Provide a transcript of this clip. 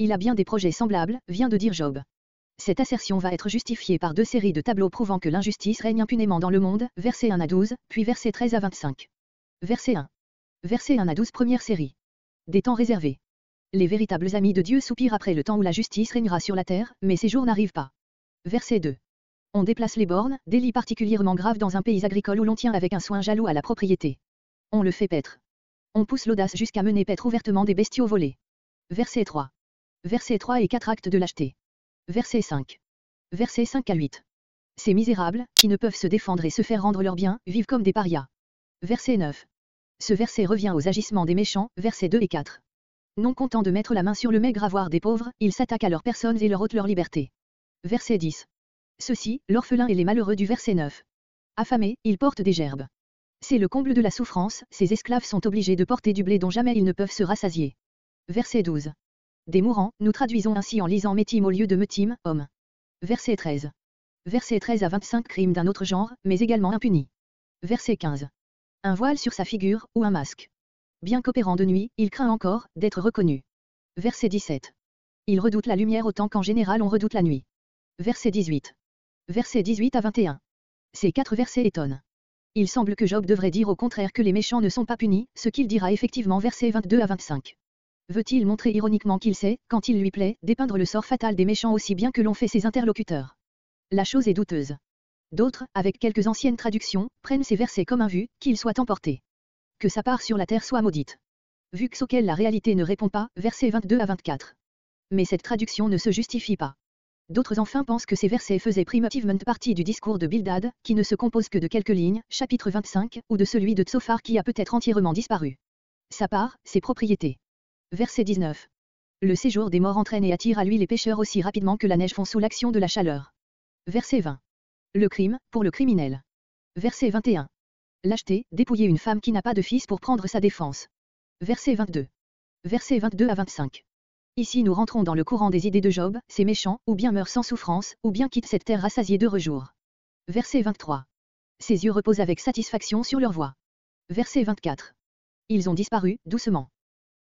Il a bien des projets semblables, vient de dire Job. Cette assertion va être justifiée par 2 séries de tableaux prouvant que l'injustice règne impunément dans le monde, versets 1 à 12, puis versets 13 à 25. Verset 1. Verset 1 à 12 première série. Des temps réservés. Les véritables amis de Dieu soupirent après le temps où la justice régnera sur la terre, mais ces jours n'arrivent pas. Verset 2. On déplace les bornes, délit particulièrement grave dans un pays agricole où l'on tient avec un soin jaloux à la propriété. On le fait paître. On pousse l'audace jusqu'à mener paître ouvertement des bestiaux volés. Verset 3. Verset 3 et 4 actes de lâcheté. Verset 5. Versets 5 à 8. Ces misérables, qui ne peuvent se défendre et se faire rendre leurs biens, vivent comme des parias. Verset 9. Ce verset revient aux agissements des méchants, versets 2 et 4. Non content de mettre la main sur le maigre avoir des pauvres, ils s'attaquent à leurs personnes et leur ôtent leur liberté. Verset 10. Ceux-ci, l'orphelin et les malheureux du verset 9. Affamés, ils portent des gerbes. C'est le comble de la souffrance, ces esclaves sont obligés de porter du blé dont jamais ils ne peuvent se rassasier. Verset 12. Des mourants, nous traduisons ainsi en lisant métim au lieu de metim, homme. Verset 13. Verset 13 à 25 crimes d'un autre genre, mais également impunis. Verset 15. Un voile sur sa figure, ou un masque. Bien qu'opérant de nuit, il craint encore d'être reconnu. Verset 17. Il redoute la lumière autant qu'en général on redoute la nuit. Verset 18. Verset 18 à 21. Ces 4 versets étonnent. Il semble que Job devrait dire au contraire que les méchants ne sont pas punis, ce qu'il dira effectivement versets 22 à 25. Veut-il montrer ironiquement qu'il sait, quand il lui plaît, dépeindre le sort fatal des méchants aussi bien que l'ont fait ses interlocuteurs? La chose est douteuse. D'autres, avec quelques anciennes traductions, prennent ces versets comme un vu, qu'ils soient emportés. Que sa part sur la terre soit maudite. Vu auquel la réalité ne répond pas, versets 22 à 24. Mais cette traduction ne se justifie pas. D'autres enfin pensent que ces versets faisaient primitivement partie du discours de Bildad, qui ne se compose que de quelques lignes, chapitre 25, ou de celui de Tsophar qui a peut-être entièrement disparu. Sa part, ses propriétés. Verset 19. Le séjour des morts entraîne et attire à lui les pécheurs aussi rapidement que la neige fond sous l'action de la chaleur. Verset 20. Le crime, pour le criminel. Verset 21. Lâcheté, dépouiller une femme qui n'a pas de fils pour prendre sa défense. Verset 22. Verset 22 à 25. Ici nous rentrons dans le courant des idées de Job, ces méchants, ou bien meurent sans souffrance, ou bien quittent cette terre rassasiée d'heureux jours. Verset 23. Ses yeux reposent avec satisfaction sur leur voie. Verset 24. Ils ont disparu, doucement.